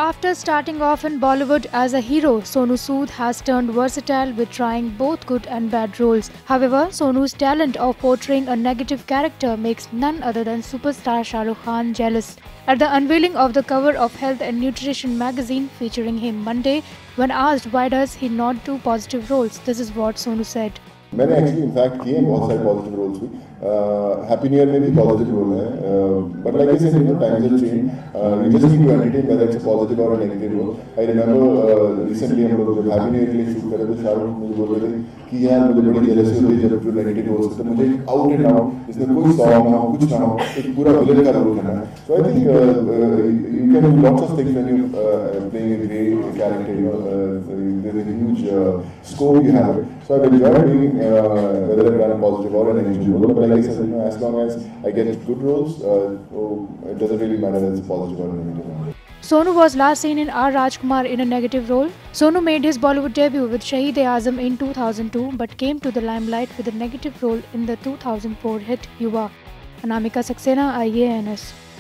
After starting off in Bollywood as a hero, Sonu Sood has turned versatile with trying both good and bad roles. However, Sonu's talent of portraying a negative character makes none other than superstar Shah Rukh Khan jealous. At the unveiling of the cover of Health and Nutrition magazine featuring him Monday, when asked why does he not do positive roles, this is what Sonu said. मैंने actually in fact किए हैं बहुत सारे positive roles भी Happy New Year में भी positive role है but like I said you know times have change you just need to entertain whether it's a positive और a negative role I remember recently हम लोग जब happy New year के लिए shoot कर रहे थे शाहरुख मुझे बोल रहे थे कि यार मुझे बड़ी जेलसी होती है जब जो नेगेटिव रोल्स तो मुझे आउट एंड आउट इसमें कोई सॉन्ग ना हो कुछ ना हो एक पूरा विलेन का रोल करना है so I think you can do lots of things when you playing a great character you know there is a huge scope you have it. So I've enjoyed doing whether I've done a positive or a negative role. But like I said, you know, as long as I get good roles, it doesn't really matter whether it's a positive or a negative role. Sonu was last seen in R. Rajkumar in a negative role. Sonu made his Bollywood debut with Shaheed-e-Azam in 2002 but came to the limelight with a negative role in the 2004 hit Yuva. Anamika Saxena, IANS.